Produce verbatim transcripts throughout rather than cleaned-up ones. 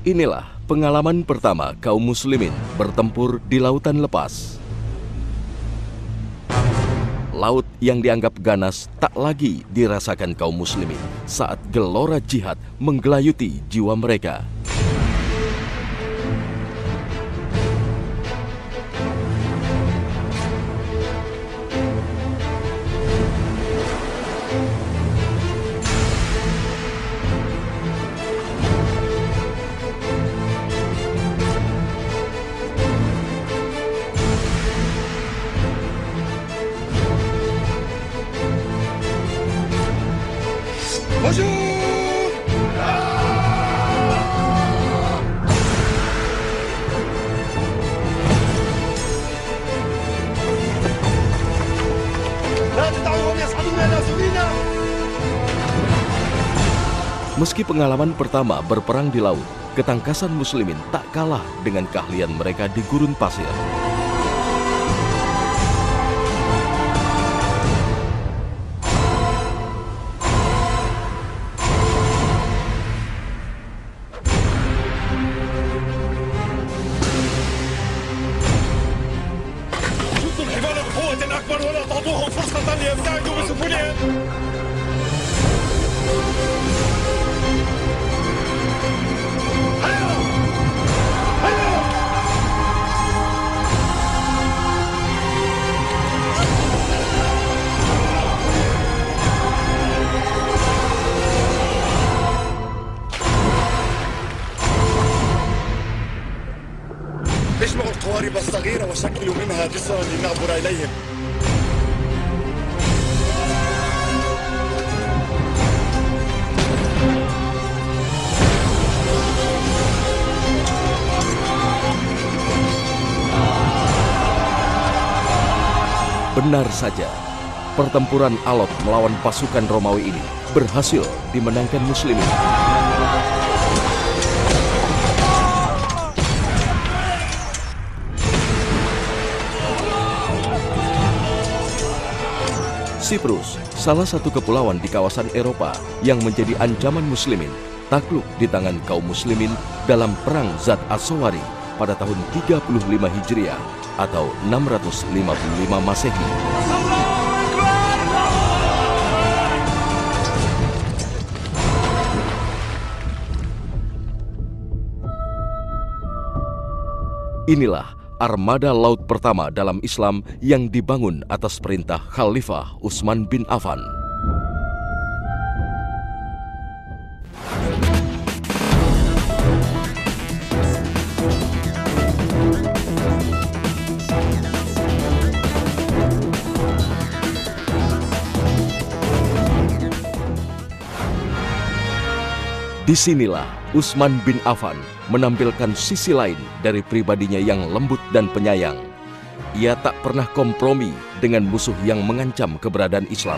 Inilah pengalaman pertama kaum muslimin bertempur di lautan lepas. Laut yang dianggap ganas tak lagi dirasakan kaum muslimin saat gelora jihad menggelayuti jiwa mereka. Maju! Meski pengalaman pertama berperang di laut, ketangkasan muslimin tak kalah dengan keahlian mereka di gurun pasir. اجمعوا القوارب الصغيرة وشكلوا منها جسرا لنعبر إليهم. Benar saja, pertempuran alot melawan pasukan Romawi ini berhasil dimenangkan muslimin. Siprus, salah satu kepulauan di kawasan Eropa yang menjadi ancaman muslimin, takluk di tangan kaum muslimin dalam perang Zat As-Sawari pada tahun tiga puluh lima Hijriah atau enam ratus lima puluh lima Masehi. Inilah armada laut pertama dalam Islam yang dibangun atas perintah Khalifah Utsman bin Affan. Disinilah Utsman bin Affan menampilkan sisi lain dari pribadinya yang lembut dan penyayang. Ia tak pernah kompromi dengan musuh yang mengancam keberadaan Islam.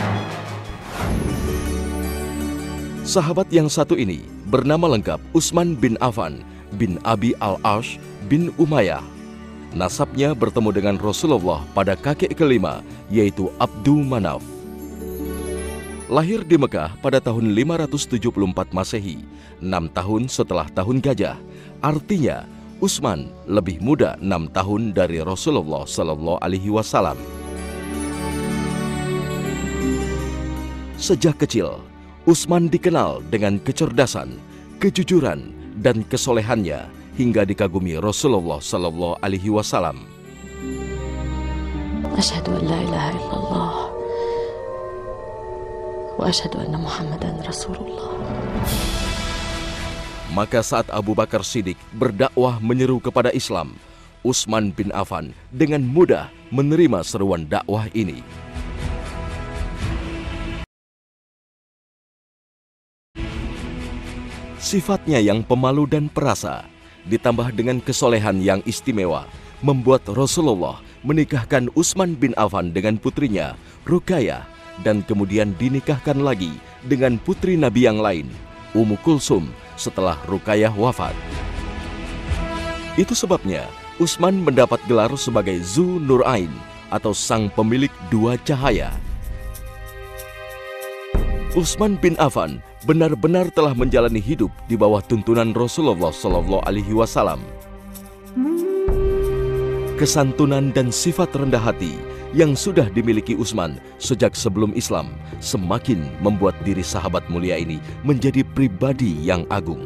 Sahabat yang satu ini bernama lengkap Utsman bin Affan bin Abi al-Ash bin Umayyah. Nasabnya bertemu dengan Rasulullah pada kakek kelima, yaitu Abdu Manaf. Lahir di Mekah pada tahun lima ratus tujuh puluh empat Masehi, enam tahun setelah tahun gajah. Artinya, Utsman lebih muda enam tahun dari Rasulullah Sallallahu Alaihi Wasallam. Sejak kecil, Utsman dikenal dengan kecerdasan, kejujuran, dan kesolehannya hingga dikagumi Rasulullah Sallallahu Alaihi Wasallam. Asyhadu an la ilaha illallah wa asyhadu anna Muhammadan Rasulullah. Maka saat Abu Bakar Siddiq berdakwah menyeru kepada Islam, Utsman bin Affan dengan mudah menerima seruan dakwah ini. Sifatnya yang pemalu dan perasa, ditambah dengan kesolehan yang istimewa, membuat Rasulullah menikahkan Utsman bin Affan dengan putrinya, Ruqayyah, dan kemudian dinikahkan lagi dengan putri Nabi yang lain, Ummu Kulsum, setelah Ruqayyah wafat. Itu sebabnya Utsman mendapat gelar sebagai Zu Nurain atau sang pemilik dua cahaya. Utsman bin Affan benar-benar telah menjalani hidup di bawah tuntunan Rasulullah Shallallahu Alaihi Wasallam. Kesantunan dan sifat rendah hati yang sudah dimiliki Utsman sejak sebelum Islam semakin membuat diri sahabat mulia ini menjadi pribadi yang agung.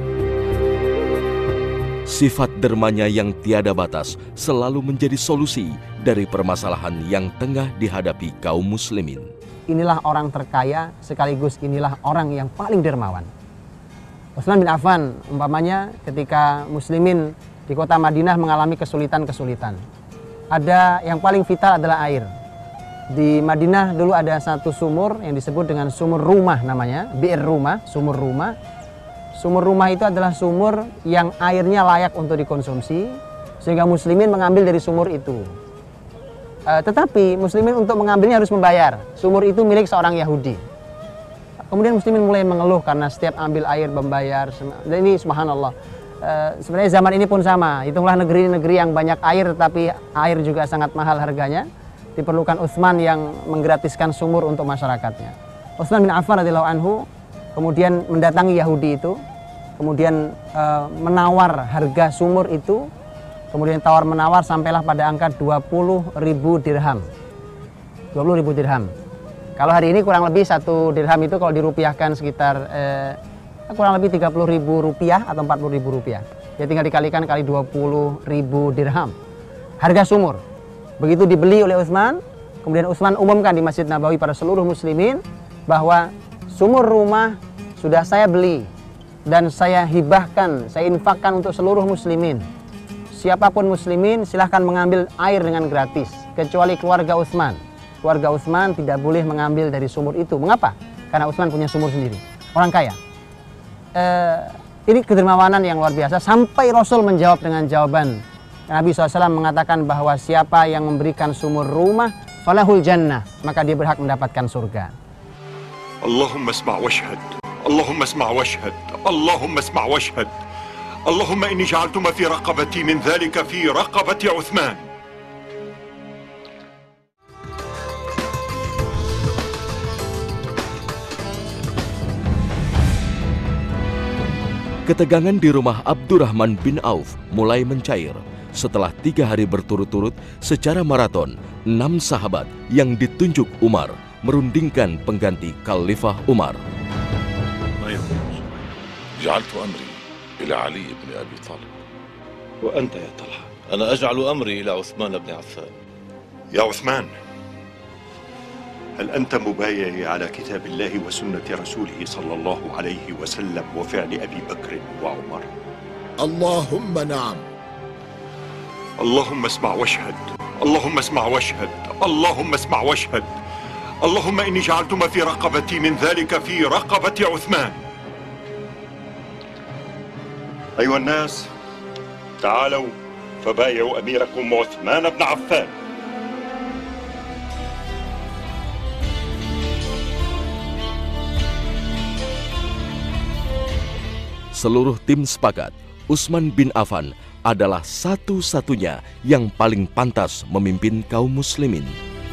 Sifat dermanya yang tiada batas selalu menjadi solusi dari permasalahan yang tengah dihadapi kaum muslimin. Inilah orang terkaya sekaligus inilah orang yang paling dermawan. Utsman bin Affan umpamanya ketika muslimin di kota Madinah mengalami kesulitan-kesulitan. Ada yang paling vital adalah air. Di Madinah dulu ada satu sumur yang disebut dengan sumur rumah namanya, bi'r rumah, sumur rumah. Sumur rumah itu adalah sumur yang airnya layak untuk dikonsumsi, sehingga muslimin mengambil dari sumur itu. E, tetapi muslimin untuk mengambilnya harus membayar. Sumur itu milik seorang Yahudi. Kemudian muslimin mulai mengeluh karena setiap ambil air membayar. Dan ini subhanallah. E, sebenarnya zaman ini pun sama. Hitunglah negeri-negeri yang banyak air tetapi air juga sangat mahal harganya. Diperlukan Utsman yang menggratiskan sumur untuk masyarakatnya. Utsman bin Affan radhiyallahu anhu kemudian mendatangi Yahudi itu, kemudian e, menawar harga sumur itu, kemudian tawar-menawar sampailah pada angka dua puluh ribu dirham. dua puluh ribu dirham. Kalau hari ini kurang lebih satu dirham itu kalau dirupiahkan sekitar eh, kurang lebih tiga puluh ribu rupiah atau empat puluh ribu rupiah. Ya tinggal dikalikan kali dua puluh ribu dirham. Harga sumur. Begitu dibeli oleh Utsman, kemudian Utsman umumkan di Masjid Nabawi pada seluruh muslimin bahwa sumur rumah sudah saya beli dan saya hibahkan, saya infakkan untuk seluruh muslimin. Siapapun muslimin silahkan mengambil air dengan gratis, kecuali keluarga Utsman. Keluarga Utsman tidak boleh mengambil dari sumur itu. Mengapa? Karena Utsman punya sumur sendiri, orang kaya. Eh, ini kedermawanan yang luar biasa, sampai Rasul menjawab dengan jawaban. Nabi shallallahu alaihi wasallam mengatakan bahwa siapa yang memberikan sumur rumah, falahul jannah, maka dia berhak mendapatkan surga. اللهم اسمع واشهد اللهم اسمع واشهد اللهم اسمع واشهد اللهم إني جعلت ما في رقبتي من ذلك في رقبة عثمان. Ketegangan di rumah Abdurrahman bin Auf mulai mencair setelah tiga hari berturut-turut secara maraton enam sahabat yang ditunjuk Umar merundingkan pengganti Khalifah Umar. جعلت أمري إلى علي بن أبي طالب. وأنت يا طلحة؟ أنا أجعل أمري إلى عثمان بن عفان. يا عثمان، هل أنت مبايع على كتاب الله وسنة رسوله صلى الله عليه وسلم وفعل أبي بكر وعمر؟ اللهم نعم. اللهم اسمع واشهد اللهم اسمع واشهد اللهم اسمع واشهد اللهم إني جعلت ما في رقبتي من ذلك في رقبة عثمان. أيها الناس، تعالوا فبايعوا أميركم عثمان بن عفان. Seluruh tim sepakat, Utsman bin Affan adalah satu-satunya yang paling pantas memimpin kaum muslimin.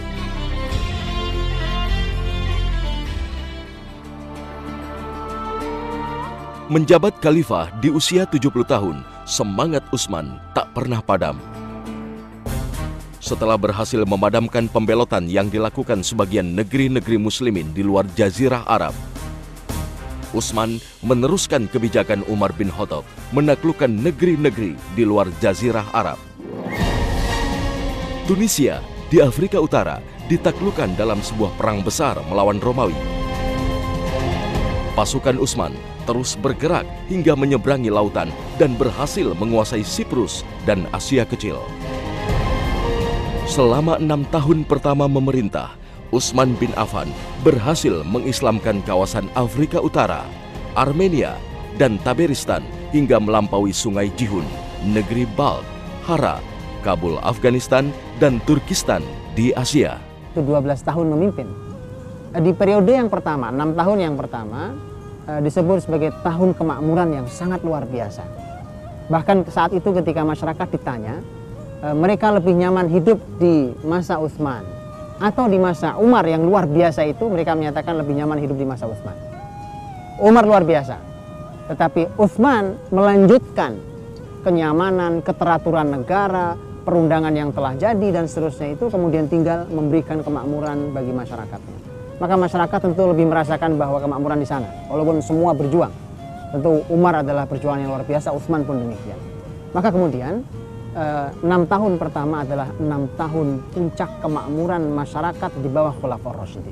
Menjabat khalifah di usia tujuh puluh tahun, semangat Utsman tak pernah padam. Setelah berhasil memadamkan pembelotan yang dilakukan sebagian negeri-negeri muslimin di luar Jazirah Arab, Utsman meneruskan kebijakan Umar bin Khattab menaklukkan negeri-negeri di luar Jazirah Arab. Tunisia di Afrika Utara ditaklukkan dalam sebuah perang besar melawan Romawi. Pasukan Utsman terus bergerak hingga menyeberangi lautan dan berhasil menguasai Siprus dan Asia Kecil. Selama enam tahun pertama memerintah, Utsman bin Affan berhasil mengislamkan kawasan Afrika Utara, Armenia, dan Taberistan hingga melampaui Sungai Jihun, negeri Balk, Hara, Kabul Afghanistan, dan Turkistan di Asia. dua belas tahun memimpin. Di periode yang pertama, enam tahun yang pertama, disebut sebagai tahun kemakmuran yang sangat luar biasa. Bahkan saat itu ketika masyarakat ditanya, mereka lebih nyaman hidup di masa Utsman atau di masa Umar yang luar biasa itu, mereka menyatakan lebih nyaman hidup di masa Utsman. Umar luar biasa, tetapi Utsman melanjutkan kenyamanan, keteraturan negara, perundangan yang telah jadi dan seterusnya itu, kemudian tinggal memberikan kemakmuran bagi masyarakatnya. Maka masyarakat tentu lebih merasakan bahwa kemakmuran di sana, walaupun semua berjuang. Tentu Umar adalah perjuangan yang luar biasa, Utsman pun demikian. Maka kemudian enam tahun pertama adalah enam tahun puncak kemakmuran masyarakat di bawah Khulafaur Rasyidin.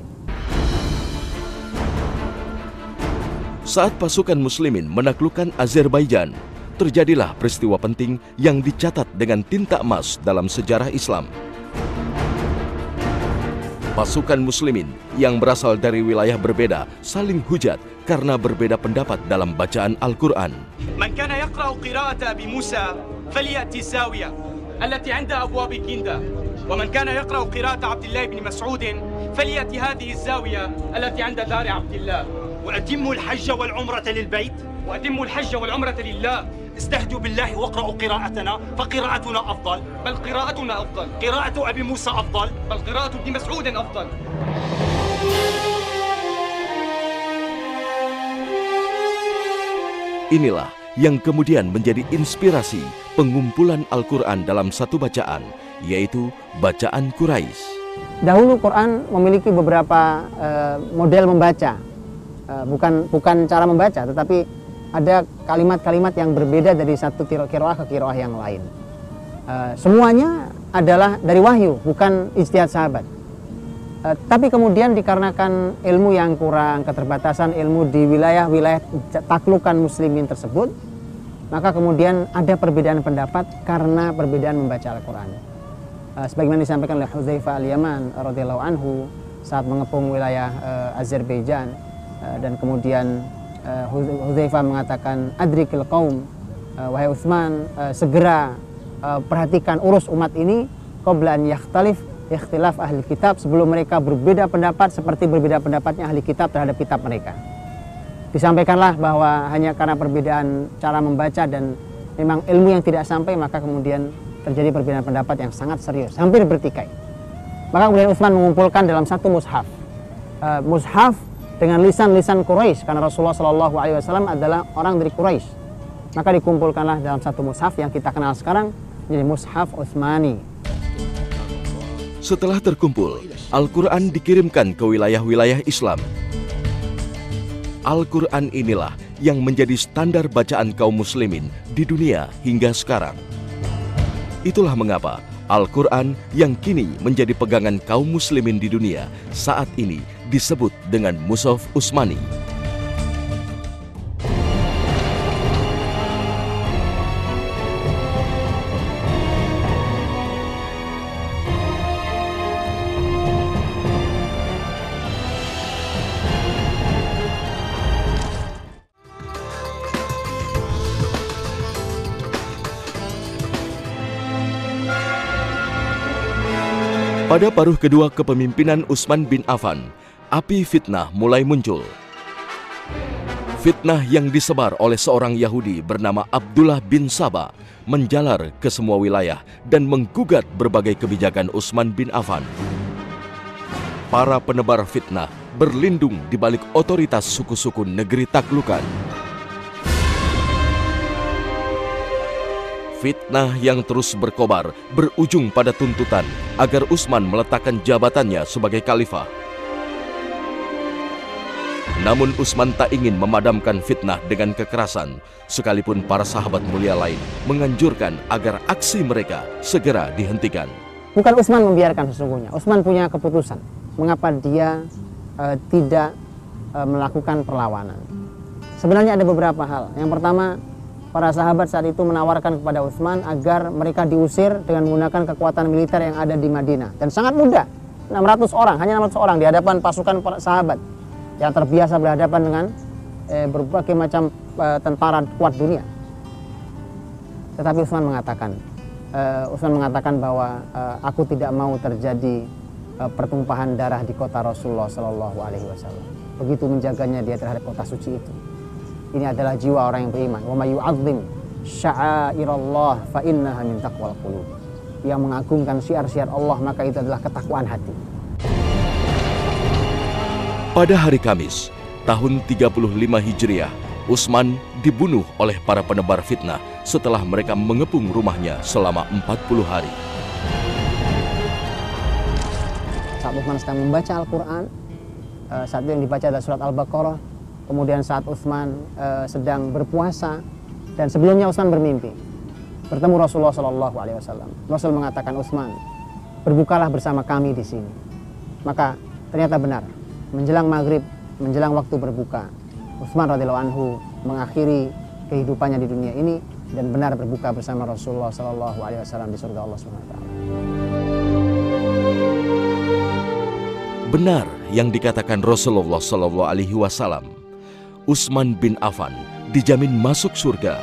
Saat pasukan muslimin menaklukkan Azerbaijan, terjadilah peristiwa penting yang dicatat dengan tinta emas dalam sejarah Islam. Pasukan muslimin yang berasal dari wilayah berbeda saling hujat karena berbeda pendapat dalam bacaan Al-Quran. Man kana yaqra'u qira'ata Abi Musa falyati zawiya allati 'inda abwab kinda wa man kana yaqra'u qira'ata Abdullah bin Mas'ud falyati hadhihi az-zawiya allati 'inda dar Abdullah wa atimmu al-hajj wal 'umrata lil bait wa atimmu al-hajj wal 'umrata lillah. استهدوا بالله واقرأوا قراءتنا فقراءتنا أفضل بل قراءتنا أفضل قراءة أبي موسى أفضل بل قراءة ابن مسعود أفضل. Inilah yang kemudian menjadi inspirasi pengumpulan Al-Quran dalam satu bacaan, yaitu bacaan Quraisy. Dahulu Quran memiliki beberapa uh, model membaca, uh, bukan bukan cara membaca, tetapi ada kalimat-kalimat yang berbeda dari satu kiroah ke kiroah yang lain. Uh, semuanya adalah dari wahyu, bukan ijtihad sahabat. Uh, tapi kemudian dikarenakan ilmu yang kurang, keterbatasan ilmu di wilayah-wilayah taklukan muslimin tersebut, maka kemudian ada perbedaan pendapat karena perbedaan membaca Al-Quran. Uh, sebagaimana disampaikan oleh Hudzaifah Al-Yaman radhiyallahu anhu saat mengepung wilayah uh, Azerbaijan, uh, dan kemudian Hudzaifah mengatakan, adrikil qaum, wahai Utsman, segera perhatikan urus umat ini qabla an yakhtalif ikhtilaf ahli kitab, sebelum mereka berbeda pendapat seperti berbeda pendapatnya ahli kitab terhadap kitab mereka. Disampaikanlah bahwa hanya karena perbedaan cara membaca dan memang ilmu yang tidak sampai, maka kemudian terjadi perbedaan pendapat yang sangat serius, hampir bertikai. Maka kemudian Utsman mengumpulkan dalam satu mushaf, uh, mushaf dengan lisan-lisan Quraisy, karena Rasulullah Shallallahu Alaihi Wasallam adalah orang dari Quraisy. Maka dikumpulkanlah dalam satu mushaf yang kita kenal sekarang menjadi mushaf Utsmani. Setelah terkumpul, Al-Quran dikirimkan ke wilayah-wilayah Islam. Al-Quran inilah yang menjadi standar bacaan kaum muslimin di dunia hingga sekarang. Itulah mengapa Al-Quran yang kini menjadi pegangan kaum muslimin di dunia saat ini disebut dengan Mushaf Utsmani. Pada paruh kedua kepemimpinan Utsman bin Affan, api fitnah mulai muncul. Fitnah yang disebar oleh seorang Yahudi bernama Abdullah bin Saba menjalar ke semua wilayah dan menggugat berbagai kebijakan Utsman bin Affan. Para penebar fitnah berlindung di balik otoritas suku-suku negeri taklukan. Fitnah yang terus berkobar berujung pada tuntutan agar Utsman meletakkan jabatannya sebagai khalifah. Namun Utsman tak ingin memadamkan fitnah dengan kekerasan, sekalipun para sahabat mulia lain menganjurkan agar aksi mereka segera dihentikan. Bukan Utsman membiarkan sesungguhnya, Utsman punya keputusan mengapa dia uh, tidak uh, melakukan perlawanan. Sebenarnya ada beberapa hal. Yang pertama, para sahabat saat itu menawarkan kepada Utsman agar mereka diusir dengan menggunakan kekuatan militer yang ada di Madinah. Dan sangat mudah, enam ratus orang, hanya enam ratus orang di hadapan pasukan para sahabat yang terbiasa berhadapan dengan eh, berbagai macam eh, tentara kuat dunia. Tetapi Utsman mengatakan, eh, Utsman mengatakan bahwa eh, aku tidak mau terjadi eh, pertumpahan darah di kota Rasulullah Shallallahu Alaihi Wasallam. Begitu menjaganya dia terhadap kota suci itu. Ini adalah jiwa orang yang beriman. Wa may yu'azzim sya'airallah fa innaha min taqwal qulub. Yang mengagungkan syiar-syiar Allah, maka itu adalah ketakwaan hati. Pada hari Kamis, tahun tiga puluh lima Hijriah, Utsman dibunuh oleh para penebar fitnah setelah mereka mengepung rumahnya selama empat puluh hari. Saat Utsman sedang membaca Al-Quran, saat itu yang dibaca adalah surat Al-Baqarah. Kemudian saat Utsman sedang berpuasa, dan sebelumnya Utsman bermimpi bertemu Rasulullah Shallallahu Alaihi Wasallam. Rasul mengatakan, Utsman, berbukalah bersama kami di sini. Maka ternyata benar. Menjelang maghrib, menjelang waktu berbuka, Utsman radhiyallahu anhu mengakhiri kehidupannya di dunia ini dan benar berbuka bersama Rasulullah Shallallahu Alaihi Wasallam di surga Allah Subhanahu Wa Taala. Benar yang dikatakan Rasulullah Shallallahu Alaihi Wasallam, Utsman bin Affan dijamin masuk surga.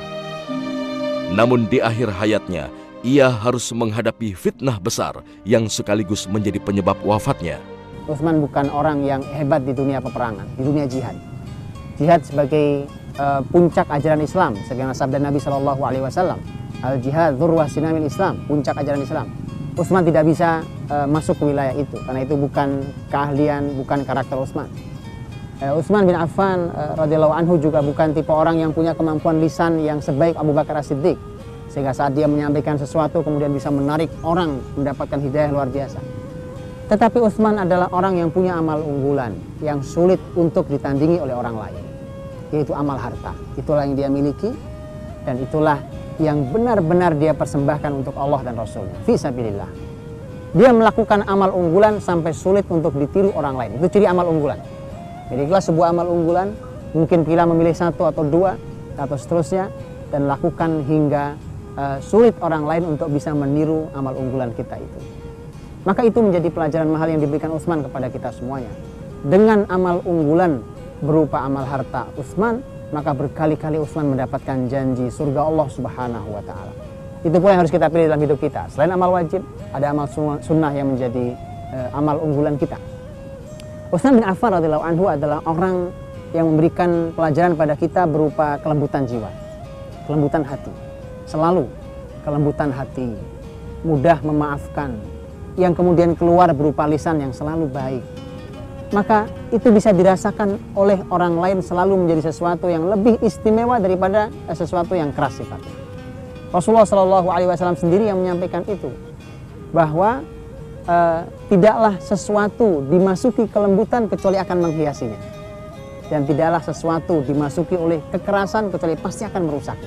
Namun di akhir hayatnya, ia harus menghadapi fitnah besar yang sekaligus menjadi penyebab wafatnya. Utsman bukan orang yang hebat di dunia peperangan, di dunia jihad. Jihad sebagai uh, puncak ajaran Islam, sebagaimana sabda Nabi Shallallahu Alaihi Wasallam, al jihad dzurwah sinamil Islam, puncak ajaran Islam. Utsman tidak bisa uh, masuk ke wilayah itu, karena itu bukan keahlian, bukan karakter Utsman. Uh, Utsman bin Affan uh, radhiyallahu anhu juga bukan tipe orang yang punya kemampuan lisan yang sebaik Abu Bakar As-Siddiq, sehingga saat dia menyampaikan sesuatu kemudian bisa menarik orang mendapatkan hidayah luar biasa. Tetapi Utsman adalah orang yang punya amal unggulan yang sulit untuk ditandingi oleh orang lain, yaitu amal harta. Itulah yang dia miliki dan itulah yang benar-benar dia persembahkan untuk Allah dan Rasulnya, fi sabilillah. Dia melakukan amal unggulan sampai sulit untuk ditiru orang lain. Itu ciri amal unggulan. Milikilah sebuah amal unggulan, mungkin bila memilih satu atau dua atau seterusnya, dan lakukan hingga uh, sulit orang lain untuk bisa meniru amal unggulan kita itu. Maka itu menjadi pelajaran mahal yang diberikan Utsman kepada kita semuanya. Dengan amal unggulan berupa amal harta Utsman, maka berkali-kali Utsman mendapatkan janji surga Allah Subhanahu wa Ta'ala. Itu pula yang harus kita pilih dalam hidup kita. Selain amal wajib, ada amal sunnah yang menjadi uh, amal unggulan kita. Utsman bin Affan radhiyallahu anhu adalah orang yang memberikan pelajaran pada kita berupa kelembutan jiwa, kelembutan hati. Selalu kelembutan hati, mudah memaafkan, yang kemudian keluar berupa lisan yang selalu baik. Maka itu bisa dirasakan oleh orang lain selalu menjadi sesuatu yang lebih istimewa daripada sesuatu yang keras sifatnya. Rasulullah Shallallahu Alaihi Wasallam sendiri yang menyampaikan itu, bahwa uh, tidaklah sesuatu dimasuki kelembutan kecuali akan menghiasinya, dan tidaklah sesuatu dimasuki oleh kekerasan kecuali pasti akan merusaknya.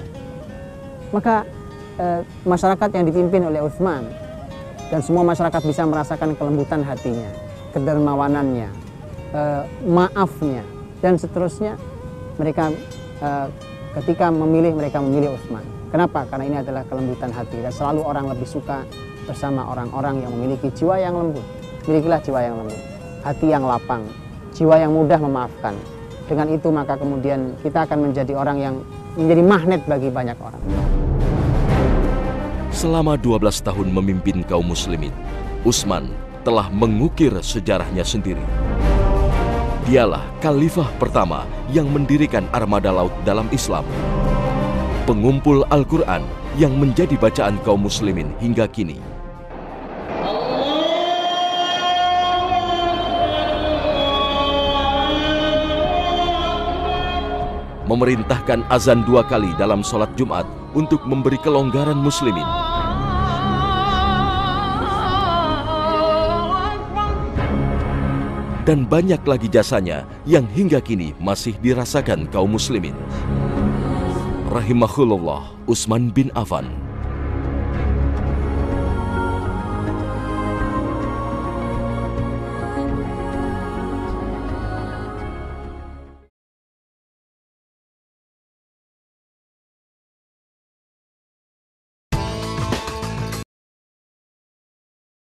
Maka uh, masyarakat yang dipimpin oleh Utsman dan semua masyarakat bisa merasakan kelembutan hatinya, kedermawanannya, uh, maafnya, dan seterusnya. Mereka uh, ketika memilih, mereka memilih Utsman. Kenapa? Karena ini adalah kelembutan hati, dan selalu orang lebih suka bersama orang-orang yang memiliki jiwa yang lembut. Milikilah jiwa yang lembut, hati yang lapang, jiwa yang mudah memaafkan. Dengan itu maka kemudian kita akan menjadi orang yang menjadi magnet bagi banyak orang. Selama dua belas tahun memimpin kaum muslimin, Utsman telah mengukir sejarahnya sendiri. Dialah khalifah pertama yang mendirikan armada laut dalam Islam, pengumpul Al-Quran yang menjadi bacaan kaum muslimin hingga kini. Memerintahkan azan dua kali dalam sholat Jumat untuk memberi kelonggaran muslimin. Dan banyak lagi jasanya yang hingga kini masih dirasakan kaum muslimin. Rahimahullah Utsman bin Affan.